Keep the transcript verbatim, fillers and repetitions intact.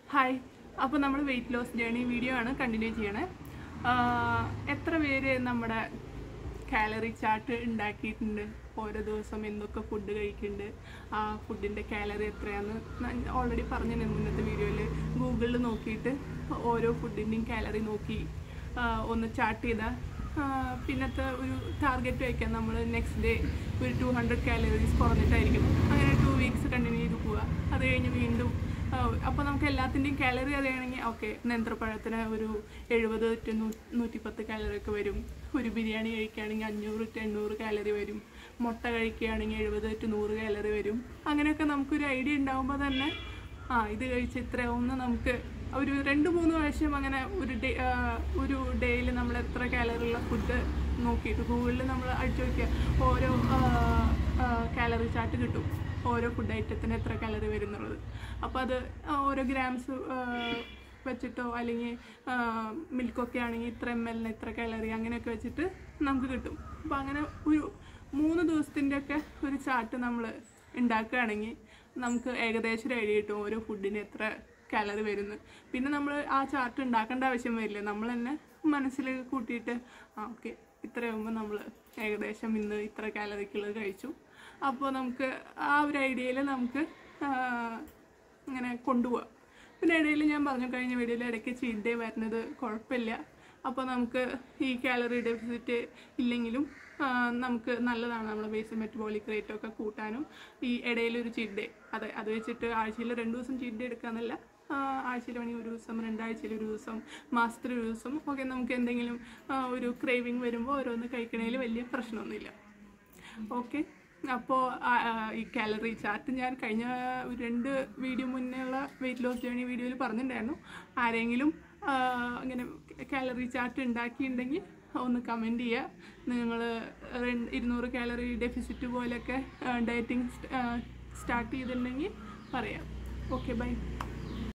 Hi, അപ്പോൾ നമ്മൾ weight loss journey video ആണ് കണ്ടിന്യൂ ചെയ്യണേ. എത്ര പേര് നമ്മുടെ കാലറി ചാർട്ട് ഉണ്ടാക്കിയിട്ടുണ്ട്, ഓരോ ദിവസം എന്തൊക്കെ ഫുഡ് കഴിക്കുന്നുണ്ട്, ആ ഫുഡിൻ്റെ കാലറി എത്രയാണെന്ന് ഓൾറെഡി പറഞ്ഞു ഇന്നത്തെ വീഡിയോയിൽ. ഗൂഗിളിൽ നോക്കിയിട്ട് ഓരോ ഫുഡിൻ്റെയും കാലറി നോക്കി ഒന്ന് ചാർട്ട് ചെയ്താൽ പിന്നത്തെ ഒരു ടാർഗറ്റ് വയ്ക്കാം. നമ്മൾ നെക്സ്റ്റ് ഡേ ഒരു ടു ഹൺഡ്രഡ് കാലറീസ് കുറഞ്ഞിട്ടായിരിക്കും. അങ്ങനെ ടു വീക്സ് കണ്ടിന്യൂ ചെയ്ത് പോവുക. അത് കഴിഞ്ഞ് വീണ്ടും അപ്പോൾ നമുക്ക് എല്ലാത്തിൻ്റെയും കാലറി അറിയണമെങ്കിൽ ഓക്കെ, നേന്ത്രപ്പഴത്തിന് ഒരു എഴുപത് ടു നൂറ്റിപ്പത്ത് കാലറി ഒക്കെ വരും. ഒരു ബിരിയാണി കഴിക്കുകയാണെങ്കിൽ അഞ്ഞൂറ് ടു എണ്ണൂറ് കാലറി വരും. മുട്ട കഴിക്കുകയാണെങ്കിൽ എഴുപത് ടു നൂറ് കാലറി വരും. അങ്ങനെയൊക്കെ നമുക്കൊരു ഐഡിയ ഉണ്ടാകുമ്പോൾ തന്നെ ആ ഇത് കഴിച്ച് ഇത്രയാവുമെന്ന് നമുക്ക് ഒരു രണ്ട് മൂന്ന് പ്രാവശ്യം അങ്ങനെ ഒരു ഡേ ഒരു ഡേയിൽ നമ്മൾ എത്ര കാലറി ഉള്ള ഫുഡ് നോക്കിയിട്ട് ഗൂഗിളിൽ നമ്മൾ അടിച്ചു നോക്കിയാൽ ഓരോ കാലറി ചാർട്ട് കിട്ടും, ഓരോ ഫുഡ് ഐറ്റത്തിന് എത്ര കാലറി വരുന്നുള്ളത്. അപ്പോൾ അത് ഓരോ ഗ്രാംസ് വെച്ചിട്ടോ അല്ലെങ്കിൽ മിൽക്കൊക്കെ ആണെങ്കിൽ ഇത്ര എം എല്ലിന് ഇത്ര കാലറി അങ്ങനെയൊക്കെ വെച്ചിട്ട് നമുക്ക് കിട്ടും. അപ്പോൾ അങ്ങനെ ഒരു മൂന്ന് ദിവസത്തിൻ്റെയൊക്കെ ഒരു ചാർട്ട് നമ്മൾ ഉണ്ടാക്കുകയാണെങ്കിൽ നമുക്ക് ഏകദേശം ഒരു ഐഡിയ കിട്ടും ഓരോ ഫുഡിന് എത്ര കാലറി വരുന്നു. പിന്നെ നമ്മൾ ആ ചാർട്ട് ഉണ്ടാക്കേണ്ട ആവശ്യം വരില്ല, നമ്മൾ തന്നെ മനസ്സിൽ കൂട്ടിയിട്ട് ആ ഓക്കെ ഇത്രയാകുമ്പോൾ നമ്മൾ ഏകദേശം ഇന്ന് ഇത്ര കാലറിക്കുള്ളത് കഴിച്ചു. അപ്പോൾ നമുക്ക് ആ ഒരു ഐഡിയയിൽ നമുക്ക് ഇങ്ങനെ കൊണ്ടുപോകാം. പിന്നെ ഇടയിൽ ഞാൻ പറഞ്ഞു കഴിഞ്ഞ വീഡിയോയിൽ ഇടയ്ക്ക് ചീറ്റ് ഡേ വരുന്നത് കുഴപ്പമില്ല. അപ്പോൾ നമുക്ക് ഈ കാലറി ഡെഫിസിറ്റ് ഇല്ലെങ്കിലും നമുക്ക് നല്ലതാണ്, നമ്മളെ ബേസ് മെറ്റബോളിക് റേറ്റ് ഒക്കെ കൂട്ടാനും. ഈ ഇടയിലൊരു ചീറ്റ് ഡേ അത് അത് വെച്ചിട്ട് ആഴ്ചയിൽ രണ്ട് ദിവസം ചീറ്റ് ഡേ എടുക്കാമെന്നല്ല, ആഴ്ചയിൽ വേണമെങ്കിൽ ഒരു ദിവസം, രണ്ടാഴ്ചയിൽ ഒരു ദിവസം, മാസത്തിൽ ഒരു ദിവസം ഒക്കെ നമുക്ക് എന്തെങ്കിലും ഒരു ക്രേവിങ് വരുമ്പോൾ ഓരോന്ന് കഴിക്കണതിൽ വലിയ പ്രശ്നമൊന്നുമില്ല. ഓക്കെ, അപ്പോൾ ഈ കാലറി ചാർട്ട് ഞാൻ കഴിഞ്ഞ രണ്ട് വീഡിയോ മുന്നേ ഉള്ള വെയിറ്റ് ലോസ് ജേണി വീഡിയോയിൽ പറഞ്ഞിട്ടുണ്ടായിരുന്നു. ആരെങ്കിലും ഇങ്ങനെ കാലറി ചാർട്ട് ഉണ്ടാക്കിയിട്ടുണ്ടെങ്കിൽ ഒന്ന് കമൻറ്റ് ചെയ്യുക. നിങ്ങൾ ഇരുന്നൂറ് കാലറി ഡെഫിസിറ്റ് പോലെയൊക്കെ ഡയറ്റിംഗ് സ്റ്റാർട്ട് ചെയ്തിട്ടുണ്ടെങ്കിൽ പറയാം. Okay, by.